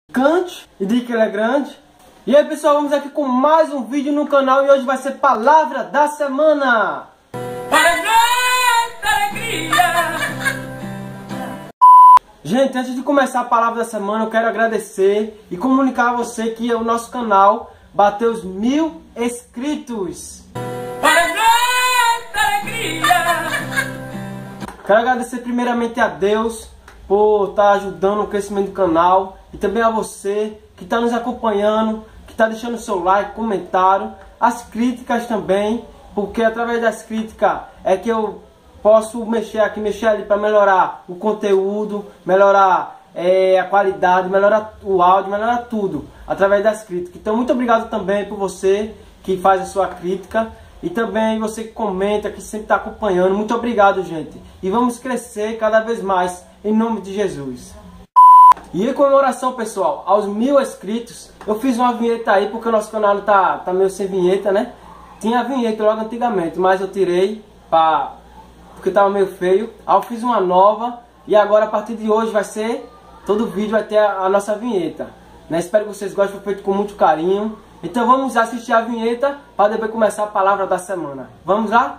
Cante e diga que ele é grande. E aí pessoal, vamos aqui com mais um vídeo no canal e hoje vai ser Palavra da Semana. Gente, antes de começar a Palavra da Semana, eu quero agradecer e comunicar a você que o nosso canal bateu os 1000 inscritos. Quero agradecer primeiramente a Deus por estar ajudando o crescimento do canal e também a você que está nos acompanhando, que está deixando seu like, comentário, as críticas também, porque através das críticas é que eu posso mexer aqui, mexer ali para melhorar o conteúdo, melhorar a qualidade, melhorar o áudio, melhorar tudo através das críticas. Então muito obrigado também por você que faz a sua crítica e também você que comenta, que sempre está acompanhando. Muito obrigado, gente. E vamos crescer cada vez mais em nome de Jesus. E em comemoração, pessoal, aos 1000 inscritos, eu fiz uma vinheta aí, porque o nosso canal tá meio sem vinheta, né? Tinha a vinheta logo antigamente, mas eu tirei porque tava meio feio. Aí eu fiz uma nova e agora a partir de hoje vai ser, todo vídeo vai ter a nossa vinheta, né? Espero que vocês gostem, foi feito com muito carinho. Então vamos assistir a vinheta para depois começar a Palavra da Semana. Vamos lá?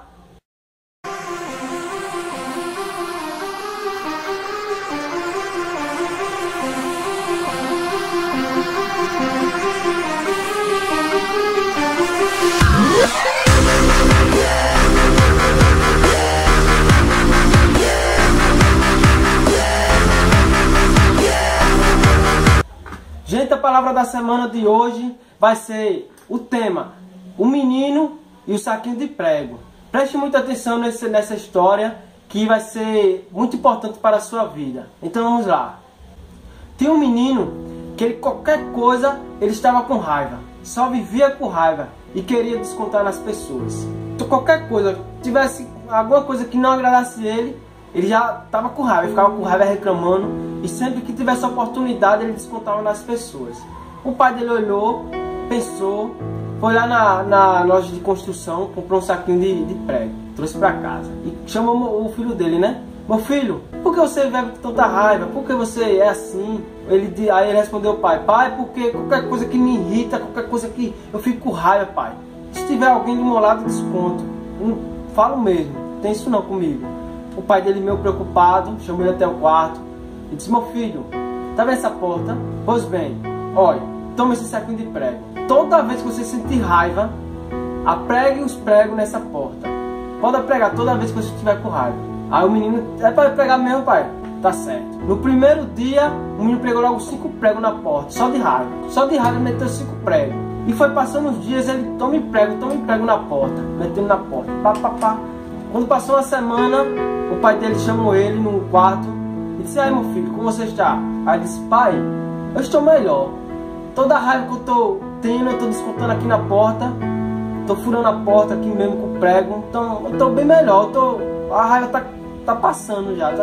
Gente, a Palavra da Semana de hoje vai ser o tema: o menino e o saquinho de prego. Preste muita atenção nessa história, que vai ser muito importante para a sua vida. Então vamos lá. Tinha um menino que qualquer coisa ele estava com raiva, só vivia com raiva e queria descontar nas pessoas. Então, qualquer coisa, tivesse alguma coisa que não agradasse ele já estava com raiva, ficava com raiva reclamando, e sempre que tivesse oportunidade ele descontava nas pessoas. O pai dele olhou, pensou, foi lá na loja de construção, comprou um saquinho de prego, trouxe para casa e chamou o filho dele, né? Meu filho, por que você vive com tanta raiva? Por que você é assim? Aí ele respondeu ao pai: pai, porque qualquer coisa que me irrita, qualquer coisa que eu fico com raiva, pai. Se tiver alguém do meu lado, desconto. Eu não falo mesmo, não tem isso não comigo. O pai dele, meio preocupado, chamou ele até o quarto e disse: meu filho, tá vendo essa porta? Pois bem, olha, toma esse saquinho de prego. Toda vez que você sentir raiva, apregue os pregos nessa porta. Pode pregar toda vez que você estiver com raiva. Aí o menino: é para pregar mesmo, pai? Tá certo. No primeiro dia, o menino pregou logo 5 pregos na porta, só de raiva. Só de raiva meteu 5 pregos. E foi passando os dias, ele tome prego na porta, metendo na porta. Pá, pá, pá. Quando passou uma semana, o pai dele chamou ele no quarto e disse: aí, meu filho, como você está? Aí ele disse: pai, eu estou melhor. Toda a raiva que eu estou tendo, eu estou descontando aqui na porta. Estou furando a porta aqui mesmo com o prego. Então eu estou bem melhor. A raiva tá passando já.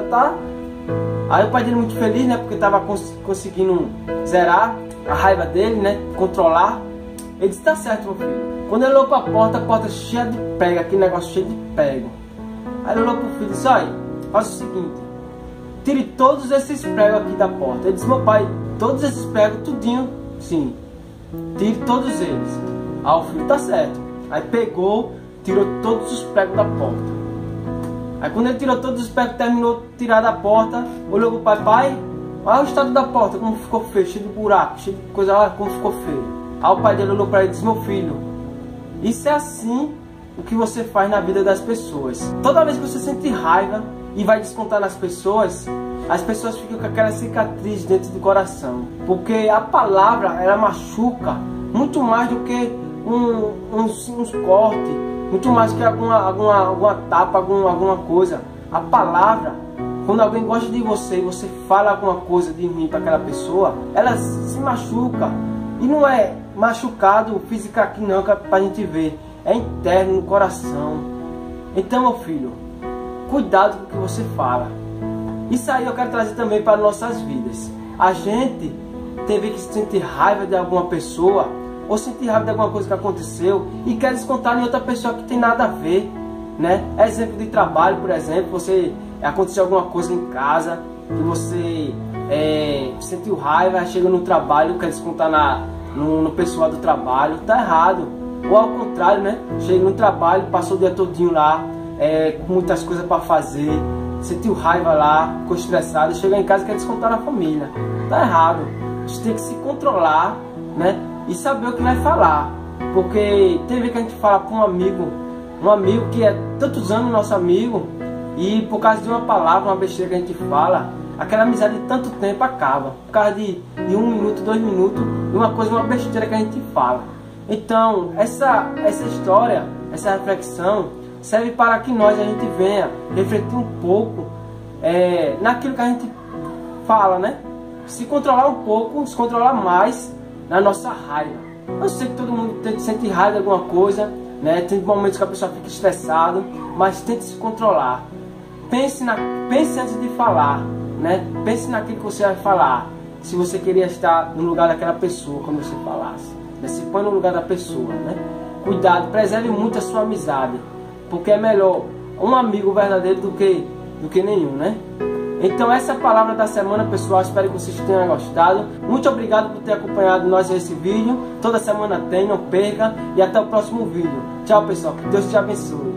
Aí o pai dele, muito feliz, né? Porque estava conseguindo zerar a raiva dele, né? Controlar. Ele disse: tá certo, meu filho. Quando ele olhou para a porta cheia de prego, aquele negócio cheio de prego. Aí ele olhou pro filho e disse: olha, faz o seguinte, tire todos esses pregos aqui da porta. Ele disse: meu pai, todos esses pregos, tudinho? Sim, tire todos eles. Aí o filho: tá certo. Aí pegou, tirou todos os pregos da porta. Aí quando ele tirou todos os pregos, terminou de tirar da porta, olhou pro pai: pai, olha o estado da porta, como ficou feio, cheio de buraco, cheio de coisa, olha como ficou feio. Aí o pai dele olhou para ele e disse: meu filho, isso é assim o que você faz na vida das pessoas. Toda vez que você sente raiva e vai descontar nas pessoas, as pessoas ficam com aquela cicatriz dentro do coração. Porque a palavra, ela machuca muito mais do que uns cortes, muito mais que alguma tapa, alguma coisa. A palavra, quando alguém gosta de você e você fala alguma coisa de ruim para aquela pessoa, ela se machuca. E não é machucado físico aqui não, que é pra gente ver. É interno, no coração. Então, meu filho, cuidado com o que você fala. Isso aí eu quero trazer também para nossas vidas. A gente teve que sentir raiva de alguma pessoa, ou sentir raiva de alguma coisa que aconteceu, e quer descontar em outra pessoa que tem nada a ver, né? Exemplo de trabalho, por exemplo, aconteceu alguma coisa em casa, que você sentiu raiva, chega no trabalho, quer descontar no pessoal do trabalho. Tá errado. Ou ao contrário, né? Chega no trabalho, passou o dia todinho lá, com muitas coisas para fazer, sentiu raiva lá, ficou estressado, chega em casa e quer descontar na família. Tá errado. A gente tem que se controlar, né? E saber o que vai falar. Porque tem vezes que a gente fala com um amigo que é tantos anos nosso amigo, e por causa de uma palavra, uma besteira que a gente fala, aquela amizade de tanto tempo acaba. Por causa de 1 minuto, 2 minutos, uma besteira que a gente fala. Então, essa história, essa reflexão, serve para que a gente venha refletir um pouco naquilo que a gente fala, né? Se controlar um pouco, se controlar mais na nossa raiva. Eu sei que todo mundo sente raiva de alguma coisa, né? Tem momentos que a pessoa fica estressada, mas tente se controlar. Pense antes de falar, né? Pense naquilo que você vai falar. Se você queria estar no lugar daquela pessoa quando você falasse, né? Se põe no lugar da pessoa, né? Cuidado, preserve muito a sua amizade, porque é melhor um amigo verdadeiro do que nenhum, né? Então essa é a palavra da semana, pessoal. Espero que vocês tenham gostado. Muito obrigado por ter acompanhado nós nesse vídeo. Toda semana tem, não perca. E até o próximo vídeo. Tchau, pessoal. Que Deus te abençoe.